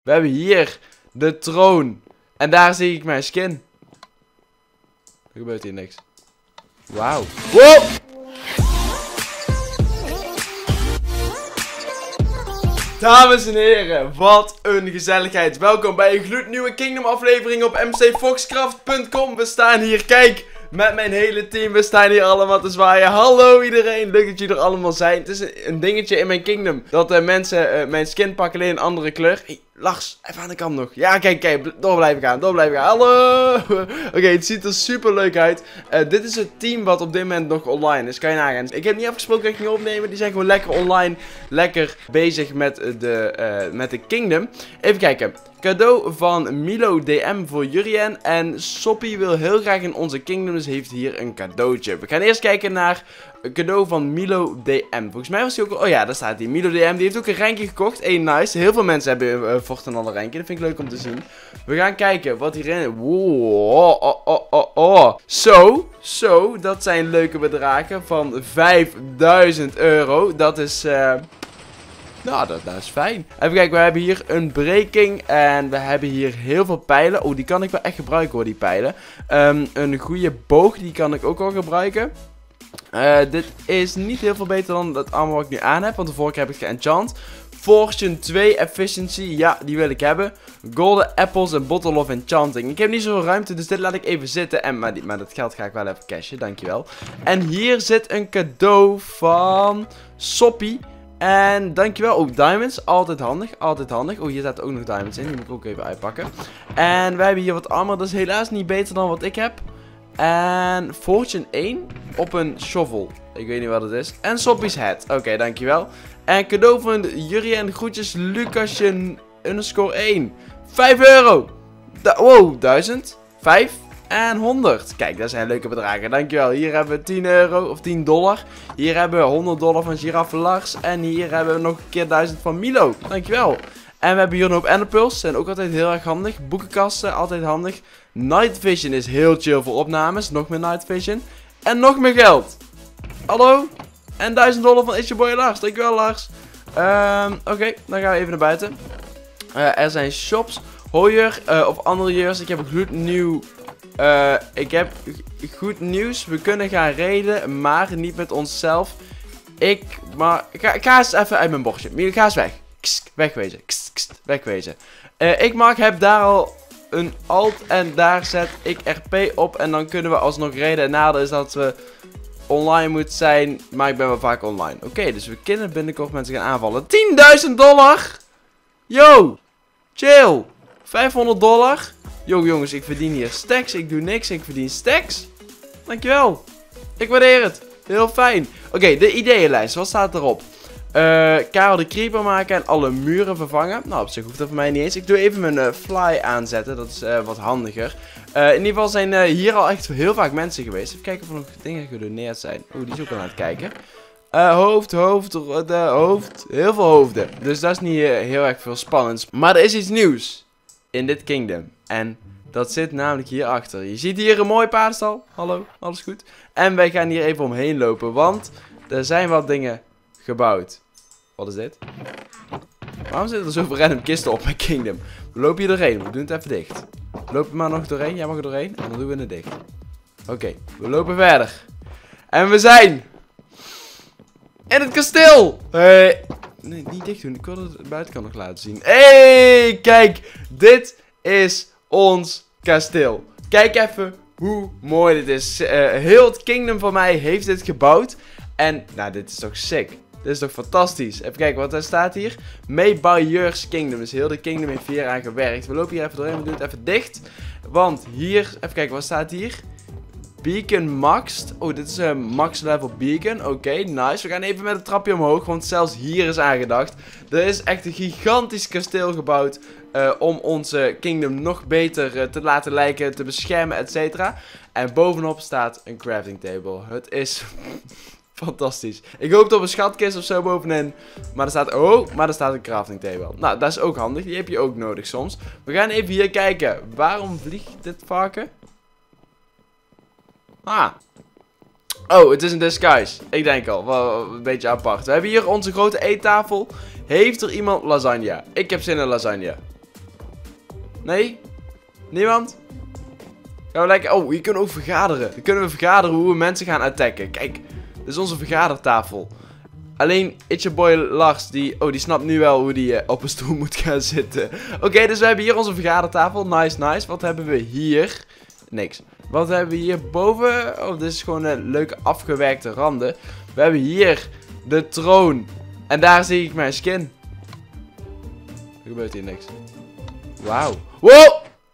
We hebben hier de troon. En daar zie ik mijn skin. Er gebeurt hier niks. Wauw. Wow! Dames en heren, wat een gezelligheid. Welkom bij een gloednieuwe Kingdom aflevering op mcfoxcraft.com. We staan hier, kijk, met mijn hele team. We staan hier allemaal te zwaaien. Hallo iedereen, leuk dat jullie er allemaal zijn. Het is een dingetje in mijn Kingdom, dat mensen mijn skin pakken alleen een andere kleur. Hey, Lars, even aan de kant nog. Ja, kijk, door blijven gaan, Hallo! Oké, het ziet er super leuk uit. Dit is het team wat op dit moment nog online is, kan je nagaan. Ik heb niet afgesproken dat ik ging opnemen, die zijn gewoon lekker online, lekker bezig met de Kingdom. Even kijken. Cadeau van Milo DM voor Jurien. En Soppy wil heel graag in onze Kingdom, dus heeft hier een cadeautje. We gaan eerst kijken naar een cadeau van Milo DM. Volgens mij was hij ook al... Oh ja, daar staat hij. Milo DM, die heeft ook een rankje gekocht. Hey, nice. Heel veel mensen hebben vochten al een rankje. Dat vind ik leuk om te zien. We gaan kijken wat hierin... Wow. Zo, dat zijn leuke bedragen van 5000 euro. Dat is... Nou, dat is fijn. Even kijken, we hebben hier een breaking. En we hebben hier heel veel pijlen. Oh, die kan ik wel echt gebruiken hoor, die pijlen. Een goede boog, die kan ik ook wel gebruiken. Dit is niet heel veel beter dan het armor wat ik nu aan heb. Want de vorige keer heb ik geënchant. Fortune 2 Efficiency, ja, die wil ik hebben. Golden Apples en Bottle of Enchanting. Ik heb niet zoveel ruimte, dus dit laat ik even zitten. Maar dat geld ga ik wel even cashen, dankjewel. En hier zit een cadeau van Soppy. En dankjewel. Oh, diamonds. Altijd handig. Oh, hier zaten ook nog diamonds in. Die moet ik ook even uitpakken. En we hebben hier wat armor. Dat is helaas niet beter dan wat ik heb. En Fortune 1 op een shovel. Ik weet niet wat het is. En Soppy's head. Oké, dankjewel. En cadeau van Jurien. Groetjes. Lucasje _ 1. 5 euro. Wow, 1000. 5. En 100. Kijk, dat zijn leuke bedragen. Dankjewel. Hier hebben we 10 euro of 10 dollar. Hier hebben we $100 van Giraffe Lars. En hier hebben we nog een keer 1000 van Milo. Dankjewel. En we hebben hier nog enderpearls. Zijn ook altijd heel erg handig. Boekenkasten, altijd handig. Night Vision is heel chill voor opnames. Nog meer Night Vision. En nog meer geld. Hallo? En $1000 van It's Your Boy Lars. Dankjewel Lars. Oké, dan gaan we even naar buiten. Er zijn shops. Hooier of andere jeurs. Ik heb een gloednieuw... ik heb goed nieuws. We kunnen gaan raiden, maar niet met onszelf. Ga eens even uit mijn bordje. Ga eens weg. Wegwezen. Wegwezen. Ik heb daar al een alt en daar zet ik RP op. En dan kunnen we alsnog raiden. En nadeel is dat we online moeten zijn, maar ik ben wel vaak online. Oké, dus we kunnen binnenkort mensen gaan aanvallen. $10.000! Yo! Chill! $500! Yo jongens, ik verdien hier stacks. Ik doe niks, ik verdien stacks. Dankjewel. Ik waardeer het. Heel fijn. Oké, de ideeënlijst. Wat staat erop? Karel de creeper maken en alle muren vervangen. Nou, op zich hoeft dat voor mij niet eens. Ik doe even mijn fly aanzetten. Dat is wat handiger. In ieder geval zijn hier al echt heel vaak mensen geweest. Even kijken of er nog dingen gedoneerd zijn. Oeh, die is ook al aan het kijken. Hoofd. Heel veel hoofden. Dus dat is niet heel erg veel spannends. Maar er is iets nieuws in dit kingdom. En dat zit namelijk hierachter. Je ziet hier een mooi paardenstal. Hallo, alles goed? En wij gaan hier even omheen lopen, want er zijn wat dingen gebouwd. Wat is dit? Waarom zitten er zoveel random kisten op mijn kingdom? We lopen hier doorheen, we doen het even dicht. We lopen maar nog doorheen, jij mag er doorheen en dan doen we het dicht. Oké, we lopen verder. En we zijn in het kasteel! Nee, niet dicht doen, ik wil het de buitenkant nog laten zien. Hey, kijk, dit is ons kasteel. Kijk even hoe mooi dit is. Heel het kingdom van mij heeft dit gebouwd. En, nou, dit is toch sick. Dit is toch fantastisch. Even kijken wat er staat hier. Made by Yours Kingdom. Dus heel de kingdom heeft hier aan gewerkt. We lopen hier even doorheen. We doen het even dicht. Want hier, even kijken, wat staat hier? Beacon maxed. Oh, dit is een max level beacon. Oké, nice. We gaan even met het trapje omhoog. Want zelfs hier is aangedacht. Er is echt een gigantisch kasteel gebouwd. Om onze kingdom nog beter te laten lijken. Te beschermen, etc. En bovenop staat een crafting table. Het is fantastisch. Ik hoop op een schatkist of zo bovenin. Maar er staat... Oh, maar er staat een crafting table. Nou, dat is ook handig. Die heb je ook nodig soms. We gaan even hier kijken. Waarom vliegt dit varken? Ah. Oh, het is een disguise. Ik denk al. Wel een beetje apart. We hebben hier onze grote eettafel. Heeft er iemand lasagne? Ik heb zin in lasagne. Nee? Niemand? Gaan we lekker... Oh, hier kunnen we ook vergaderen. Dan kunnen we vergaderen hoe we mensen gaan attacken. Kijk, dit is onze vergadertafel. Alleen, It's Your Boy Lars, die snapt nu wel hoe die op een stoel moet gaan zitten. Oké, dus we hebben hier onze vergadertafel. Nice, nice. Wat hebben we hier? Niks. Wat hebben we hier boven? Oh, dit is gewoon een leuke afgewerkte randen. We hebben hier de troon. En daar zie ik mijn skin. Er gebeurt hier niks. Wauw. Wow!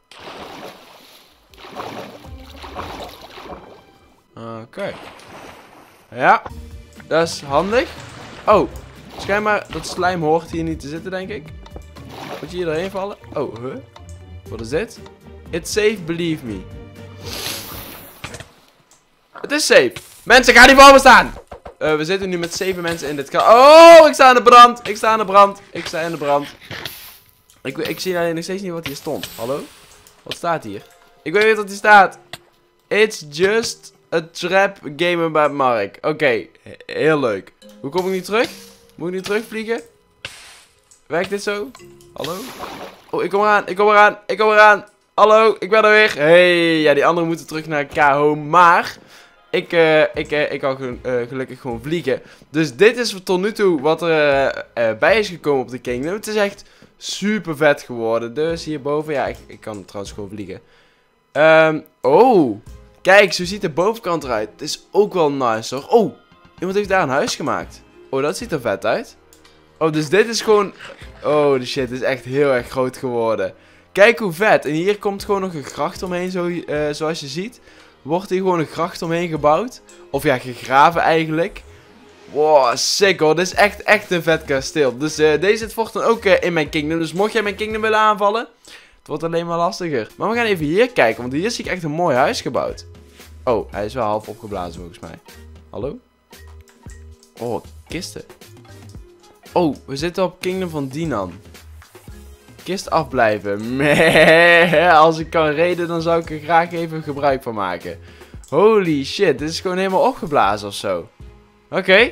Oké. Ja. Dat is handig. Oh. Schijnbaar dat slijm hoort hier niet te zitten, denk ik. Moet je hier doorheen vallen? Oh, huh? Wat is dit? It's safe, believe me. Het is safe. Mensen, ga niet voor me staan. We zitten nu met 7 mensen in dit kamp. Oh, ik sta in de brand. Ik sta in de brand. Ik sta in de brand. Ik zie alleen nog steeds niet wat hier stond. Hallo? Wat staat hier? Ik weet niet wat hier staat. It's just a trap game by Mark. Oké, heel leuk. Hoe kom ik nu terug? Moet ik nu terugvliegen? Werkt dit zo? Hallo? Oh, ik kom eraan. Ik kom eraan. Ik kom eraan. Hallo, ik ben er weer. Hey, ja, die anderen moeten terug naar K-Home. Maar ik kan gelukkig gewoon vliegen. Dus dit is tot nu toe wat er bij is gekomen op de Kingdom. Het is echt super vet geworden. Dus hierboven, ja, ik kan trouwens gewoon vliegen. Oh, kijk, zo ziet de bovenkant eruit. Het is ook wel nice hoor. Oh, iemand heeft daar een huis gemaakt. Oh, dat ziet er vet uit. Oh, dus dit is gewoon... Oh, de shit, dit is echt heel erg groot geworden. Kijk hoe vet. En hier komt gewoon nog een gracht omheen, zoals je ziet. Wordt hier gewoon een gracht omheen gebouwd. Of ja, gegraven eigenlijk. Wow, sick hoor. Dit is echt een vet kasteel. Dus deze zit voort dan ook in mijn kingdom. Dus mocht jij mijn kingdom willen aanvallen, het wordt alleen maar lastiger. Maar we gaan even hier kijken, want hier zie ik echt een mooi huis gebouwd. Oh, hij is wel half opgeblazen volgens mij. Hallo? Oh, kisten. Oh, we zitten op Kingdom van Dinan. Kist afblijven. Meh, als ik kan reden, dan zou ik er graag even gebruik van maken. Holy shit, dit is gewoon helemaal opgeblazen of zo. Oké.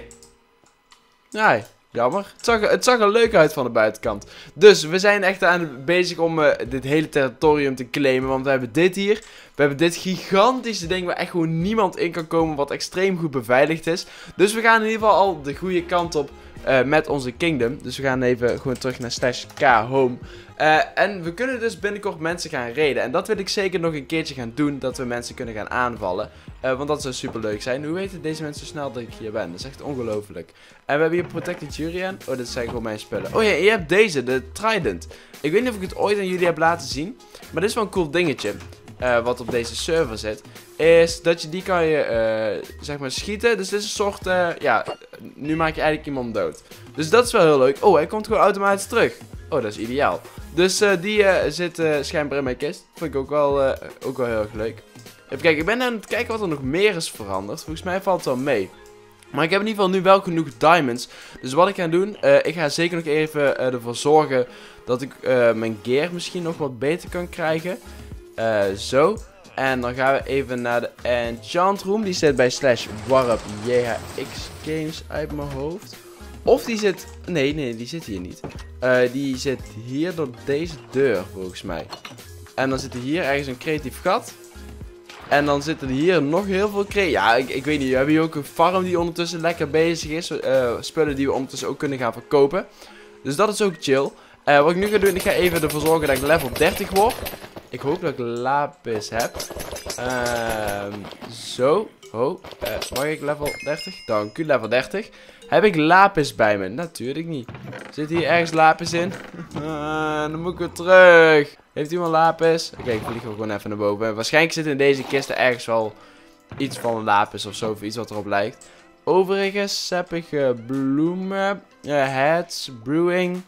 Ja, jammer. Het zag er leuk uit van de buitenkant. Dus we zijn echt bezig om dit hele territorium te claimen. Want we hebben dit hier. We hebben dit gigantische ding waar echt gewoon niemand in kan komen. Wat extreem goed beveiligd is. Dus we gaan in ieder geval al de goede kant op met onze kingdom. Dus we gaan even gewoon terug naar /K-Home. En we kunnen dus binnenkort mensen gaan raiden. En dat wil ik zeker nog een keertje gaan doen. Dat we mensen kunnen gaan aanvallen. Want dat zou super leuk zijn. Hoe weten deze mensen zo snel dat ik hier ben? Dat is echt ongelooflijk. En we hebben hier Protected Jurian. Oh, dit zijn gewoon mijn spullen. Oh ja, je hebt deze, de Trident. Ik weet niet of ik het ooit aan jullie heb laten zien. Maar dit is wel een cool dingetje. Wat op deze server zit. Is dat je die kan je, zeg maar, schieten. Dus dit is een soort, ja, nu maak je eigenlijk iemand dood. Dus dat is wel heel leuk. Oh, hij komt gewoon automatisch terug. Oh, dat is ideaal. Dus die zit schijnbaar in mijn kist. Vond ik ook wel heel erg leuk. Even kijken, ik ben aan het kijken wat er nog meer is veranderd. Volgens mij valt het wel mee. Maar ik heb in ieder geval nu wel genoeg diamonds. Dus wat ik ga doen, ik ga zeker nog even ervoor zorgen dat ik mijn gear misschien nog wat beter kan krijgen. Zo. En dan gaan we even naar de enchant room. Die zit bij /warp_jhx games uit mijn hoofd. Of die zit... Nee, die zit hier niet. Die zit hier door deze deur, volgens mij. En dan zit er hier ergens een creatief gat. En dan zitten er hier nog heel veel ja, ik weet niet. We hebben hier ook een farm die ondertussen lekker bezig is. Spullen die we ondertussen ook kunnen gaan verkopen. Dus dat is ook chill. Wat ik nu ga doen, ik ga even ervoor zorgen dat ik level 30 word. Ik hoop dat ik lapis heb. Zo. Oh, mag ik level 30? Dank u, level 30. Heb ik lapis bij me? Natuurlijk niet. Zit hier ergens lapis in? Dan moet ik weer terug. Heeft iemand lapis? Oké, ik vlieg gewoon even naar boven. Waarschijnlijk zit in deze kisten ergens wel iets van lapis of zo. Of iets wat erop lijkt. Overigens heb ik bloemen. Heads, brewing.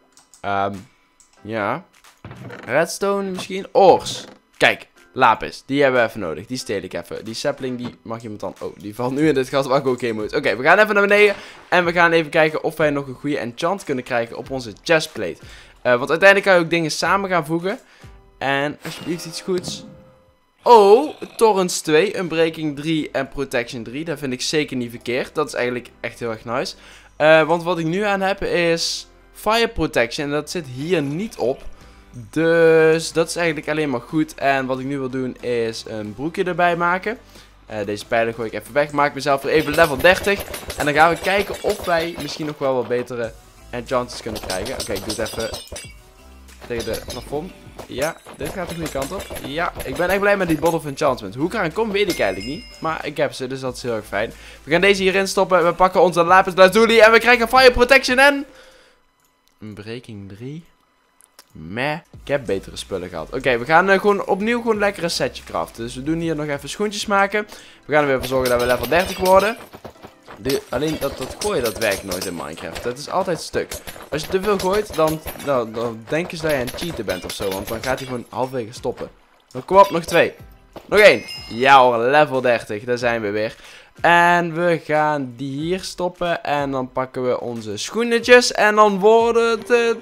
Ja. Redstone misschien. Ores. Kijk. Lapis, die hebben we even nodig. Die steel ik even. Die sapling, die mag iemand dan... Oh, die valt nu in dit gat waar ik ook heen moet. Oké, we gaan even naar beneden. En we gaan even kijken of wij nog een goede enchant kunnen krijgen op onze chestplate. Want uiteindelijk kan je ook dingen samen gaan voegen. En alsjeblieft iets goeds. Oh, Torrents 2, Unbreaking 3 en Protection 3. Dat vind ik zeker niet verkeerd. Dat is eigenlijk echt heel erg nice. Want wat ik nu aan heb is Fire Protection. En dat zit hier niet op. Dus dat is eigenlijk alleen maar goed. En wat ik nu wil doen is een broekje erbij maken. Deze pijlen gooi ik even weg. Maak mezelf weer even level 30. En dan gaan we kijken of wij misschien nog wel wat betere enchantments kunnen krijgen. Oké, ik doe het even tegen de plafond. Ja, dit gaat de goede kant op. Ja, ik ben echt blij met die bottle of enchantment. Hoe ik eraan kom, weet ik eigenlijk niet. Maar ik heb ze, dus dat is heel erg fijn. We gaan deze hierin stoppen. We pakken onze lapis lazuli en we krijgen fire protection en... een breaking 3. Meh. Ik heb betere spullen gehad. Oké, we gaan gewoon opnieuw lekker een setje craften. Dus we doen hier nog even schoentjes maken. We gaan er weer voor zorgen dat we level 30 worden. Alleen dat gooien, dat werkt nooit in Minecraft. Dat is altijd stuk. Als je te veel gooit, dan denken ze dat je aan het cheaten bent of zo. Want dan gaat hij gewoon halverwege stoppen. Dan kom op, nog 2. Nog 1. Ja hoor, level 30. Daar zijn we weer. En we gaan die hier stoppen. En dan pakken we onze schoenetjes. En dan worden het...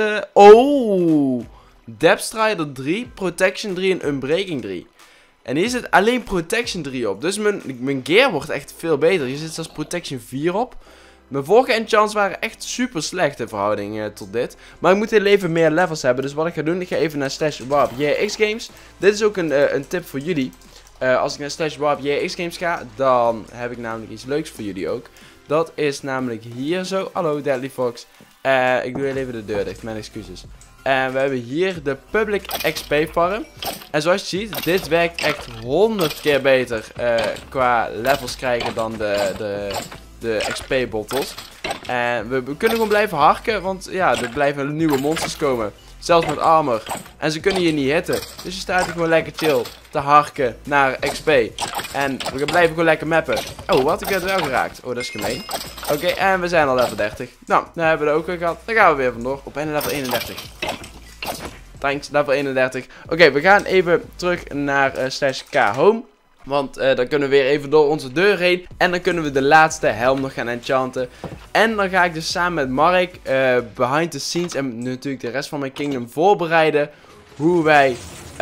oh! Depth Strider 3, Protection 3 en Unbreaking 3. En hier zit alleen Protection 3 op. Dus mijn gear wordt echt veel beter. Hier zit zelfs Protection 4 op. Mijn vorige enchants waren echt super slecht in verhouding tot dit. Maar ik moet heel even meer levels hebben. Dus wat ik ga doen, ik ga even naar /warp_jx_games. Dit is ook een tip voor jullie. Als ik naar /warp_jx_games ga, dan heb ik namelijk iets leuks voor jullie ook. Dat is namelijk hier zo. Hallo Deadly Fox. Ik doe heel even de deur dicht, mijn excuses. En we hebben hier de Public XP farm. En zoals je ziet, dit werkt echt 100 keer beter qua levels krijgen dan de XP bottles. En we kunnen gewoon blijven harken, want ja, er blijven nieuwe monsters komen. Zelfs met armor. En ze kunnen je niet hitten. Dus je staat hier gewoon lekker chill te harken naar XP. En we blijven gewoon lekker mappen. Oh, wat? Ik heb het wel geraakt. Oh, dat is gemeen. Oké, en we zijn al level 30. Nou, dan hebben we er ook weer gehad. Dan gaan we weer vandoor. Op level 31. Thanks, level 31. Oké, we gaan even terug naar /k_home. Want dan kunnen we weer even door onze deur heen. En dan kunnen we de laatste helm nog gaan enchanten. En dan ga ik dus samen met Mark behind the scenes en natuurlijk de rest van mijn kingdom voorbereiden. Hoe wij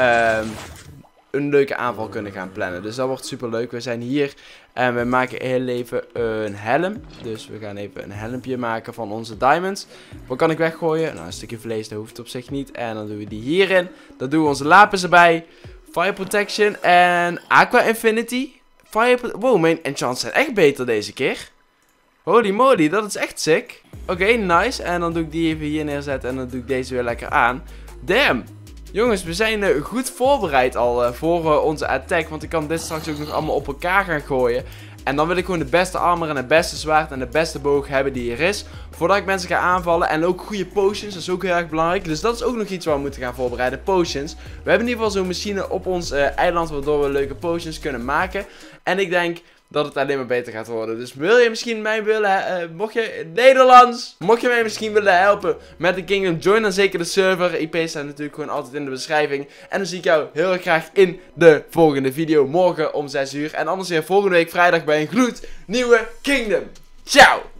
een leuke aanval kunnen gaan plannen. Dus dat wordt super leuk. We zijn hier en we maken heel even een helm. Dus we gaan even een helmpje maken van onze diamonds. Wat kan ik weggooien? Nou, een stukje vlees, dat hoeft op zich niet. En dan doen we die hierin. Dan doen we onze lapis erbij. Fire Protection en Aqua Infinity. Wow, mijn enchants zijn echt beter deze keer. Holy moly, dat is echt sick. Oké, nice. En dan doe ik die even hier neerzetten en dan doe ik deze weer lekker aan. Damn. Jongens, we zijn goed voorbereid al voor onze attack. Want ik kan dit straks ook nog allemaal op elkaar gaan gooien. En dan wil ik gewoon de beste armor en het beste zwaard en de beste boog hebben die er is. Voordat ik mensen ga aanvallen. En ook goede potions, dat is ook heel erg belangrijk. Dus dat is ook nog iets waar we moeten gaan voorbereiden. Potions. We hebben in ieder geval zo'n machine op ons eiland waardoor we leuke potions kunnen maken. En ik denk dat het alleen maar beter gaat worden. Dus wil je misschien mij willen, mocht je mij misschien willen helpen met de Kingdom, join dan zeker de server. IP staat natuurlijk gewoon altijd in de beschrijving. En dan zie ik jou heel erg graag in de volgende video morgen om 6 uur. En anders weer volgende week vrijdag bij een gloednieuwe Kingdom. Ciao!